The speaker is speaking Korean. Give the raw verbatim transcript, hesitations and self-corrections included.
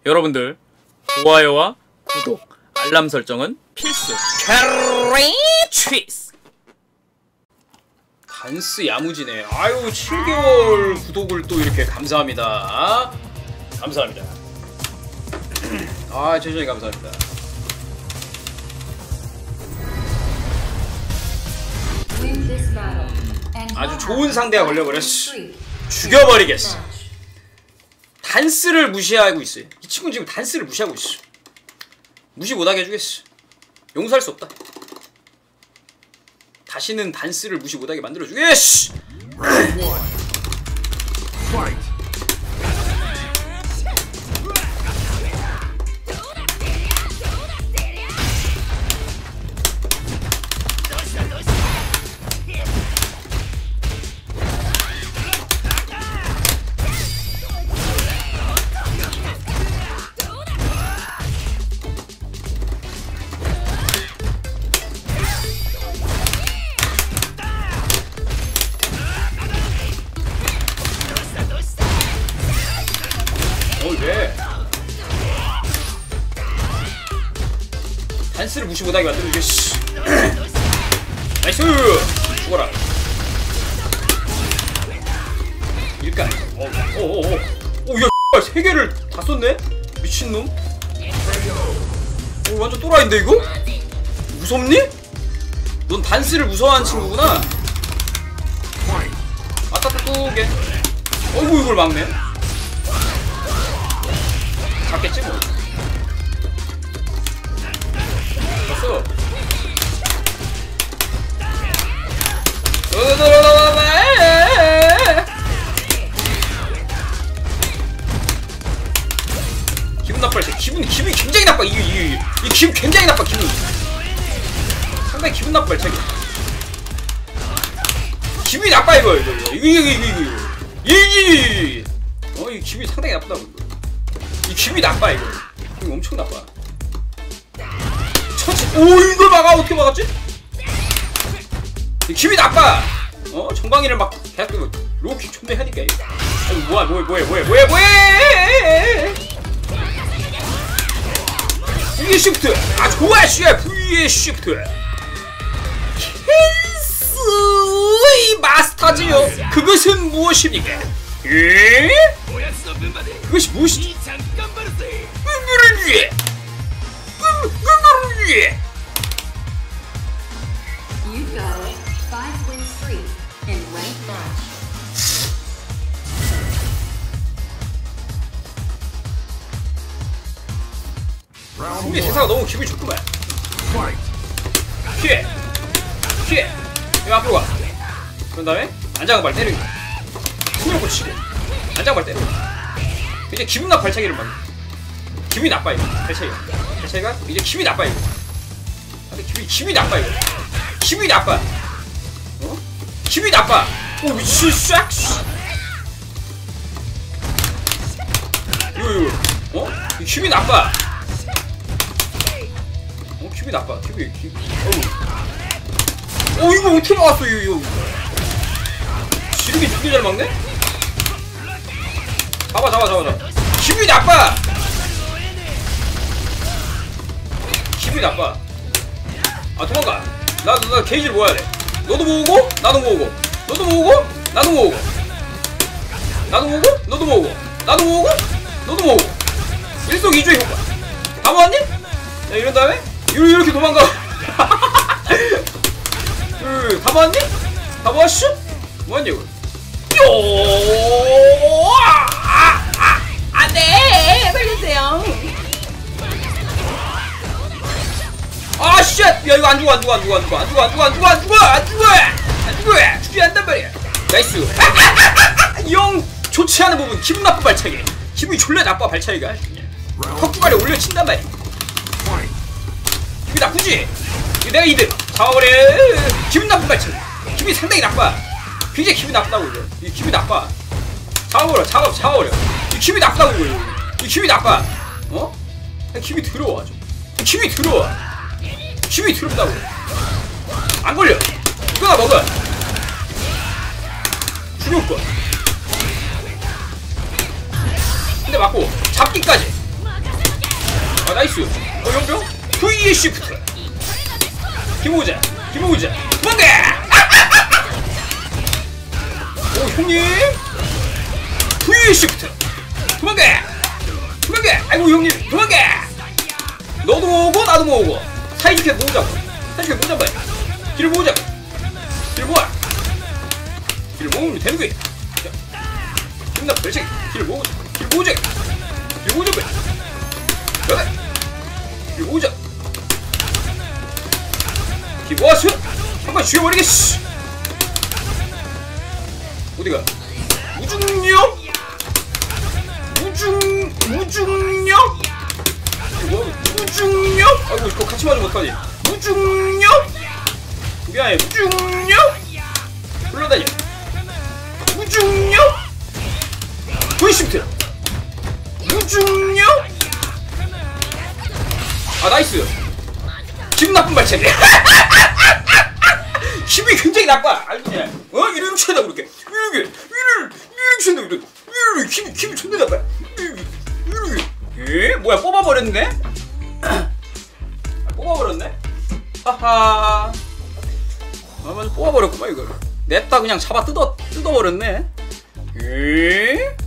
여러분들 좋아요와 구독, 알람 설정은 필수. 캐리 취스. 단스 야무지네. 아유, 칠 개월 구독을 또 이렇게 감사합니다. 감사합니다. 아, 최선히 감사합니다. 아주 좋은 상대가 걸려버렸어. 죽여버리겠어. 단스를 무시하고 있어요. 이 친구는 지금 단스를 무시하고 있어. 무시 못하게 해주겠어. 용서할 수 없다. 다시는 단스를 무시 못하게 만들어주겠어. 왜? 단스를 무시 못하게 만들어주겠어. 나이스! 죽어라. 일간. 어어어어. 오, 야, 세 개를 다 썼네? 미친놈. 오, 완전 또라이인데 이거? 무섭니? 넌 단스를 무서워하는 친구구나. 아따 뚜게. 어이구, 이걸 막네. 잡겠지 뭐. 됐어. 기분 나빠할 때 기분 기분이 굉장히 나빠. 이게 이게 이 기분 굉장히 나빠. 기분 상당히 기분 나빠 발차기. 기분이 나빠 이거 이거 이거 이거 이거 이거 이거 어 이 기분이 상당히 나쁘다고 이거. 이 기분이 나빠 이거. 기분이 엄청 나빠. 천치. 오, 이걸 막아. 어떻게 막았지? 이 기분이 나빠. 어 정강이를 막 계속 로우킥 존내 하니까 이거. 아이고 뭐야 뭐야 뭐야 뭐야 뭐야 뭐야. V의 시프트. 아 좋아 씨야. V의 시프트. 캔스의 마스터즈요. 그것은 무엇입니까? 에? 그것이 무엇이지? 그거를 위해! 그거를 위해! 승리 대사가 너무 기분이 좋구만. 피해! 피해! 여기 앞으로 가. 그런 다음에 안장발 때리고 숨을 고치고 안장발 때리고 이제 기분 나빠 발차기를 막. 기분이 나빠 이거. 발차기가 발차기가 이제 기분이 나빠 이거. 근데 기분이 기분이 나빠 이거. 기분이 나빠. 어? 기분이 나빠. 오 미친 싹. 이거 이거 어? 기분이 나빠. 어 기분이 나빠. 기분이 기분. 어우. 어 이거 어떻게 막았어 이거 이거. 지르기 죽게 잘 막네? 잡아 잡아 잡아 잡아. 기분이 나빠. 기분이 나빠. 아 도망가. 나 나 게이지를 모아야 돼. 너도 모으고 나도 모으고 너도 모으고 나도 모으고 나도 모으고 너도 모으고 나도 모으고 너도 모으고 일석이조의 효과. 다 모았니? 야 이런 다음에 이렇게, 이렇게 도망가. 으, 다 모았니? 다 모았슈? 뭐하냐 이거. 요! 아! 아! 안돼! 살려주세요. 아 쉣! 야 이거 안 죽어 안 죽어 안 죽어 안 죽어 안 죽어 안 죽어 안 죽어 안 죽어 안 죽어 안 죽어 죽지 않단 말이야. 나이스. 영 좋지 않은 부분. 기분 나쁜 발차기. 기분이 졸라 나빠 발차기가. 턱주발에 올려친단 말이야. 기분 나쁘지? 이거 내가 이득 잡아버려. 기분 나쁜 발차기. 기분이 상당히 나빠. 굉장히 기분이 나쁘다고 이거. 이 기분이 나빠. 잡아버려 잡아 잡아버려. 이 기분이 나쁘다고 이거. 이 기분이 나빠. 어? 기분이 더러워 아주. 기분이 더러워. 기분이 더럽다고. 안 걸려. 이거나 먹어. 죽을 거야. 근데 맞고 잡기까지. 나이스. 어 용병 V 시프트. 김호자 김호자 도망가. 오 형님 V 시프트 도망가 도망가. 아이고 형님 도망가. 너도 모으고 나도 모으고 사이좋게 모으자고. 사이좋게 모으자고. 길을 모으자고. 길을 모아. 길을 모으면 되는 거야. 힘나 그렇지. 길을 모으자. 길을 모으자. 길을 모으자고. 그래. 길을 모으자. 길 모았어. 한번 죽여버리겠어. 어디가? 무중력? 무중 무중력? 뭐 무중력? 아이고 이거 같이 맞으면 어떡하지? 무중력? 그게 아니야. 무중력? 불러다녀. 무중력? 브이시프트. 무중력? 아 나이스. 기분 나쁜 발차기. 기분이 굉장히 나빠. 알지? 어? 이런 취하다 그렇게. 이렇게 이런 이런 취한다 그렇게. 이런 기분 기분 존나 나빠. 이렇게. 에? 뭐야 뽑아버렸네? 아, 뽑아버렸네? 하하. 아 맞아 뽑아버렸구만 이걸. 냅다 그냥 잡아 뜯어 뜯어버렸네. 에?